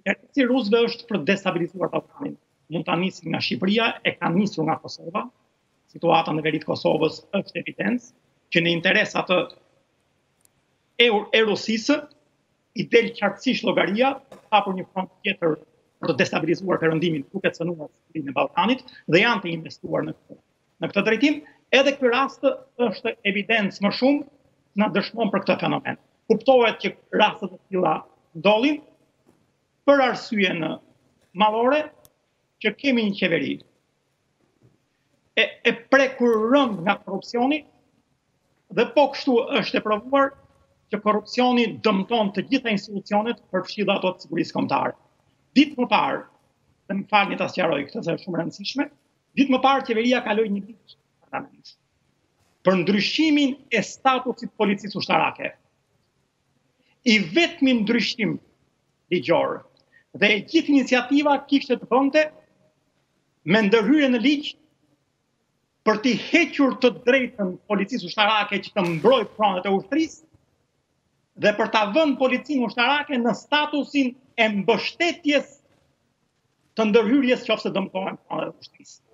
Si rusëve është për destabilizuar Ballkanin. Mund ta nisin nga Shqipëria, e kanë nisur nga Kosova. Situata në veri të Kosovës është evidencë që në interesat e Rusisë i del qartësisht llogaria për hapur një front tjetër për të destabilizuar perëndimin duke cënuar sigurin e Ballkanit dhe janë të investuar në këtë drejtim. Edhe ky rast është evidencë më shumë na dëshmon për këtë fenomen. Kuptohet që raste të tilla ndodhin për arsyen mallore që kemi një qeveri e prekur rënd nga korrupsioni dhe po kështu është e provuar që korrupsioni dëmton të gjitha institucionet përfshirë ato të sigurisë kombëtare. Ditë më parë, dhe më falni ta sqaroj këtë se është shumë e rëndësishme, ditë më parë qeveria kaloi një ligj parlament për ndryshimin e statusit policisë ushtarake. I vetmi ndryshim ligjor dhe e gjithë iniciativa kishte të bënte me ndërhyrje në ligj për t'i hequr të drejtën policisë ushtarake që të mbrojë pronët e ushtrisë dhe për ta vënë policinë ushtarake në statusin e mbështetjes të ndërhyrjes nëse dëmtohen pronët e ushtrisë.